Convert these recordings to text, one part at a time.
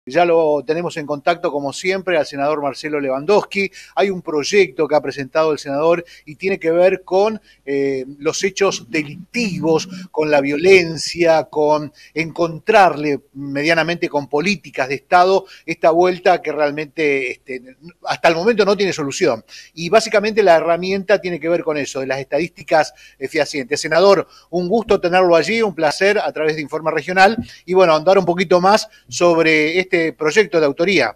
Ya lo tenemos en contacto, como siempre, al senador Marcelo Lewandowski. Hay un proyecto que ha presentado el senador y tiene que ver con los hechos delictivos, con la violencia, con encontrarle medianamente con políticas de Estado esta vuelta que realmente hasta el momento no tiene solución. Y básicamente la herramienta tiene que ver con eso, de las estadísticas fehacientes. Senador, un gusto tenerlo allí, un placer a través de Informe Regional. Y bueno, andar un poquito más sobre este proyecto de autoría.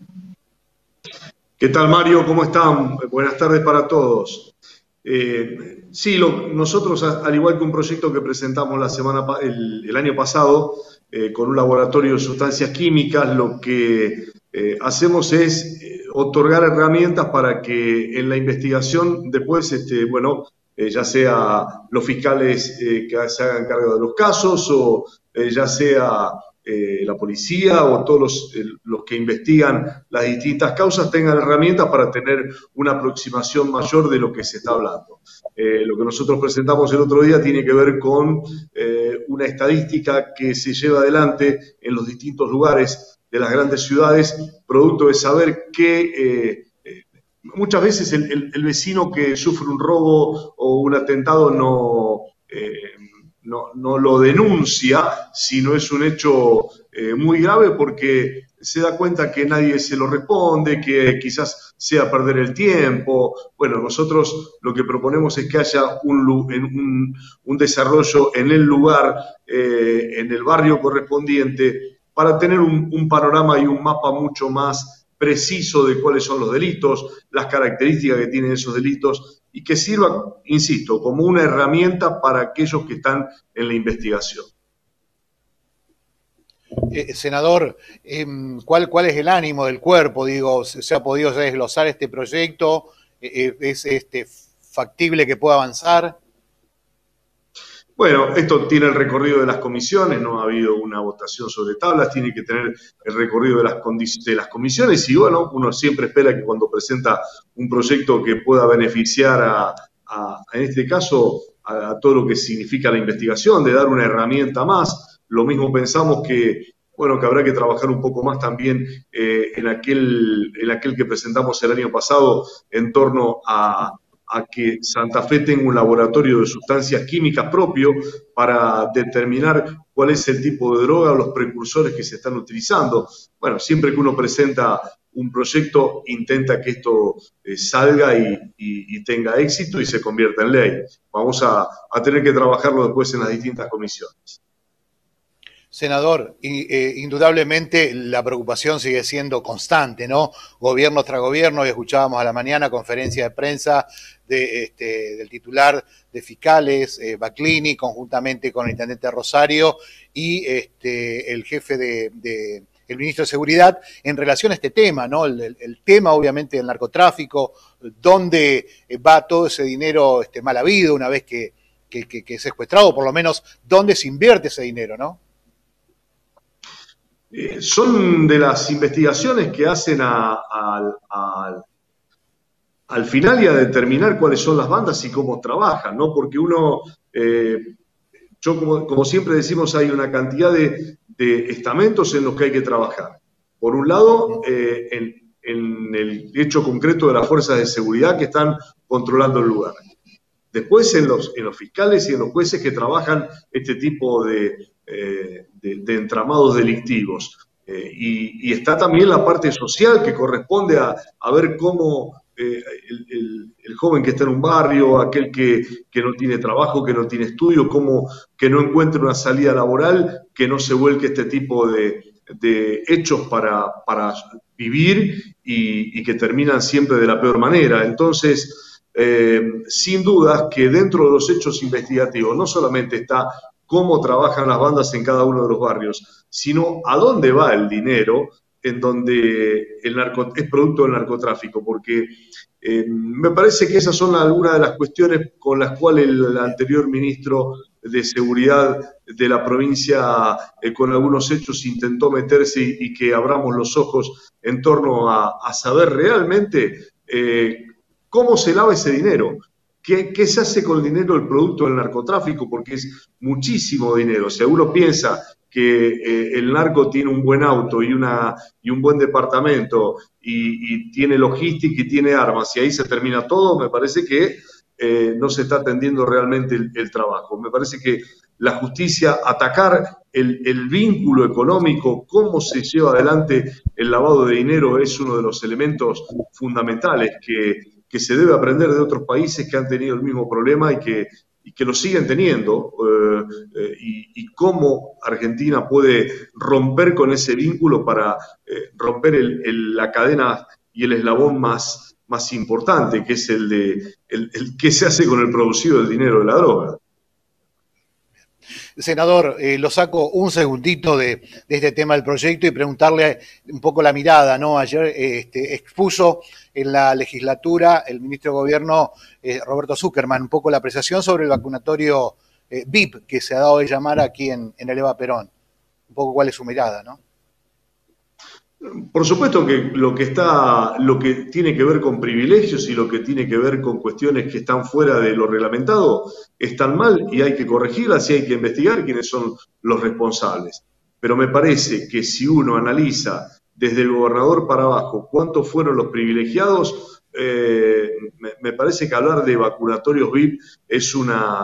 ¿Qué tal, Mario? ¿Cómo están? Buenas tardes para todos. Sí, nosotros, al igual que un proyecto que presentamos el año pasado con un laboratorio de sustancias químicas, lo que hacemos es otorgar herramientas para que en la investigación después, ya sea los fiscales que se hagan cargo de los casos o ya sea la policía o todos los que investigan las distintas causas tengan herramientas para tener una aproximación mayor de lo que se está hablando. Lo que nosotros presentamos el otro día tiene que ver con una estadística que se lleva adelante en los distintos lugares de las grandes ciudades, producto de saber que muchas veces el vecino que sufre un robo o un atentado no lo denuncia si no es un hecho muy grave porque se da cuenta que nadie se lo responde, que quizás sea perder el tiempo. Bueno, nosotros lo que proponemos es que haya un desarrollo en el lugar, en el barrio correspondiente, para tener un panorama y un mapa mucho más preciso de cuáles son los delitos, las características que tienen esos delitos y que sirva, insisto, como una herramienta para aquellos que están en la investigación. Senador, ¿cuál es el ánimo del cuerpo? Digo, ¿se ha podido ya desglosar este proyecto? ¿Es factible que pueda avanzar? Bueno, esto tiene el recorrido de las comisiones, no ha habido una votación sobre tablas, tiene que tener el recorrido de las comisiones y bueno, uno siempre espera que cuando presenta un proyecto que pueda beneficiar en este caso, a todo lo que significa la investigación, de dar una herramienta más. Lo mismo pensamos que, bueno, que habrá que trabajar un poco más también en aquel que presentamos el año pasado en torno a que Santa Fe tenga un laboratorio de sustancias químicas propio para determinar cuál es el tipo de droga o los precursores que se están utilizando. Bueno, siempre que uno presenta un proyecto, intenta que esto salga y tenga éxito y se convierta en ley. Vamos a tener que trabajarlo después en las distintas comisiones. Senador, indudablemente la preocupación sigue siendo constante, ¿no? Gobierno tras gobierno, y escuchábamos a la mañana conferencia de prensa del titular de fiscales, Baclini, conjuntamente con el intendente Rosario y el jefe el ministro de Seguridad, en relación a este tema, ¿no? El tema, obviamente, del narcotráfico, dónde va todo ese dinero mal habido una vez que es secuestrado, por lo menos, dónde se invierte ese dinero, ¿no? Son de las investigaciones que hacen al final y a determinar cuáles son las bandas y cómo trabajan, ¿no? Porque como siempre decimos, hay una cantidad de estamentos en los que hay que trabajar. Por un lado, en el hecho concreto de las fuerzas de seguridad que están controlando el lugar. Después en los fiscales y en los jueces que trabajan este tipo de entramados delictivos. Y está también la parte social que corresponde a ver cómo el joven que está en un barrio, aquel que no tiene trabajo, que no tiene estudio, que no encuentre una salida laboral, que no se vuelque este tipo de hechos para vivir y que terminan siempre de la peor manera. Entonces, sin dudas que dentro de los hechos investigativos no solamente está cómo trabajan las bandas en cada uno de los barrios, sino a dónde va el dinero en donde es producto del narcotráfico, porque me parece que esas son algunas de las cuestiones con las cuales el anterior ministro de Seguridad de la provincia, con algunos hechos, intentó meterse y que abramos los ojos en torno a saber realmente cómo se lava ese dinero. ¿Qué se hace con el dinero del producto del narcotráfico? Porque es muchísimo dinero. Si uno piensa que el narco tiene un buen auto y un buen departamento y tiene logística y tiene armas y ahí se termina todo, me parece que no se está atendiendo realmente el trabajo. Me parece que la justicia, atacar el vínculo económico, cómo se lleva adelante el lavado de dinero, es uno de los elementos fundamentales que se debe aprender de otros países que han tenido el mismo problema y que lo siguen teniendo, y cómo Argentina puede romper con ese vínculo para romper la cadena y el eslabón más importante, que es el que se hace con el producido del dinero de la droga. Senador, lo saco un segundito de este tema del proyecto y preguntarle un poco la mirada, ¿no? Ayer expuso en la legislatura el ministro de Gobierno, Roberto Zuckerman, un poco la apreciación sobre el vacunatorio VIP que se ha dado de llamar aquí en el Eva Perón. Un poco cuál es su mirada, ¿no? Por supuesto que lo que tiene que ver con privilegios y lo que tiene que ver con cuestiones que están fuera de lo reglamentado están mal y hay que corregirlas y hay que investigar quiénes son los responsables. Pero me parece que si uno analiza desde el gobernador para abajo cuántos fueron los privilegiados, me parece que hablar de vacunatorios VIP es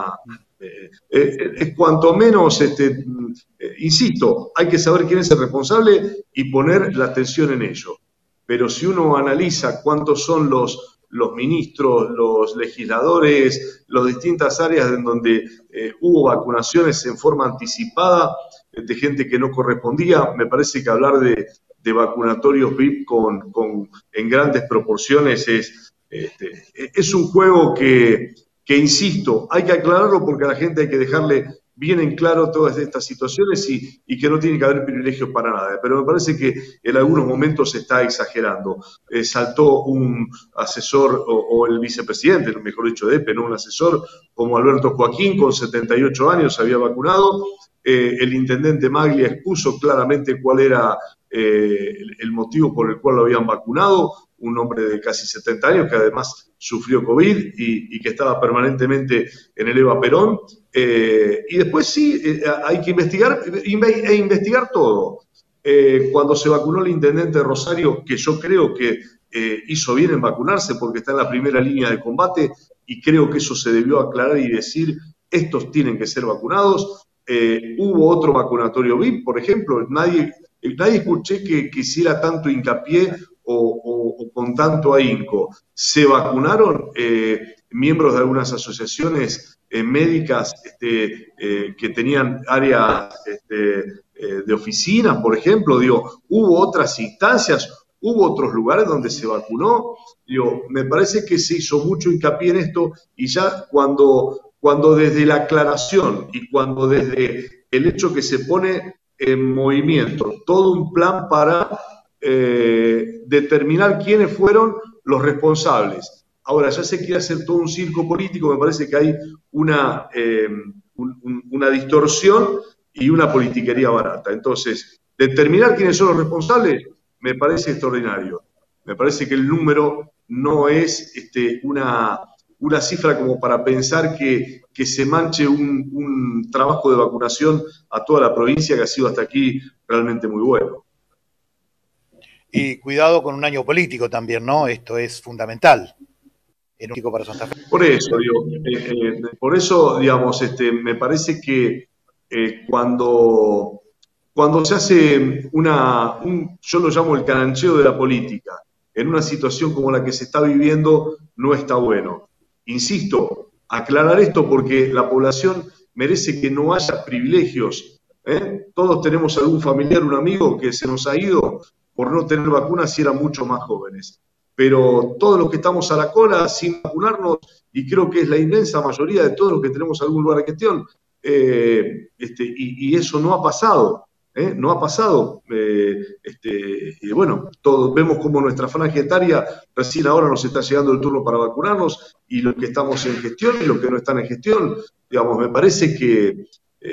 es cuanto menos, insisto, hay que saber quién es el responsable y poner la atención en ello. Pero si uno analiza cuántos son los ministros, los legisladores, las distintas áreas en donde hubo vacunaciones en forma anticipada de gente que no correspondía, me parece que hablar de vacunatorios VIP en grandes proporciones es un juego que, insisto, hay que aclararlo porque a la gente hay que dejarle bien en claro todas estas situaciones y que no tiene que haber privilegios para nada. Pero me parece que en algunos momentos se está exagerando. Saltó un asesor o el vicepresidente, mejor dicho, de EPE, ¿no? Un asesor como Alberto Joaquín, con 78 años, se había vacunado. El intendente Maglia expuso claramente cuál era el motivo por el cual lo habían vacunado, un hombre de casi 70 años que además sufrió COVID y que estaba permanentemente en el Eva Perón. Y después sí, hay que investigar todo. Cuando se vacunó el intendente de Rosario, que yo creo que hizo bien en vacunarse porque está en la primera línea de combate y creo que eso se debió aclarar y decir, estos tienen que ser vacunados. Hubo otro vacunatorio VIP, por ejemplo, nadie escuché que hiciera tanto hincapié o con tanto ahínco. Se vacunaron miembros de algunas asociaciones médicas que tenían áreas de oficinas, por ejemplo. Digo, hubo otras instancias, hubo otros lugares donde se vacunó. Digo, me parece que se hizo mucho hincapié en esto y ya cuando desde la aclaración y cuando desde el hecho que se pone en movimiento todo un plan para determinar quiénes fueron los responsables. Ahora, ya se quiere hacer todo un circo político, me parece que hay una distorsión y una politiquería barata. Entonces, determinar quiénes son los responsables me parece extraordinario. Me parece que el número no es una cifra como para pensar que se manche un trabajo de vacunación a toda la provincia que ha sido hasta aquí realmente muy bueno. Y cuidado con un año político también, ¿no? Esto es fundamental. Para Santa Fe. Por eso, digamos, me parece que cuando se hace yo lo llamo el canancheo de la política, en una situación como la que se está viviendo, no está bueno. Insisto, aclarar esto porque la población merece que no haya privilegios. Todos tenemos algún familiar, un amigo que se nos ha ido por no tener vacunas si eran mucho más jóvenes. Pero todos los que estamos a la cola sin vacunarnos, y creo que es la inmensa mayoría de todos los que tenemos algún lugar de gestión, y eso no ha pasado. No ha pasado. Y bueno, todos vemos como nuestra franja etaria recién ahora nos está llegando el turno para vacunarnos, y los que estamos en gestión y los que no están en gestión, digamos, me parece que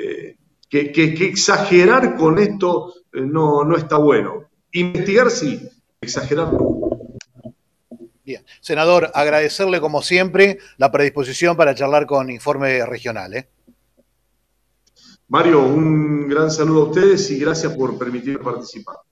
exagerar con esto no está bueno. Investigar sí, exagerar no. Bien. Senador, agradecerle como siempre la predisposición para charlar con Informe Regional. Mario, un gran saludo a ustedes y gracias por permitirme participar.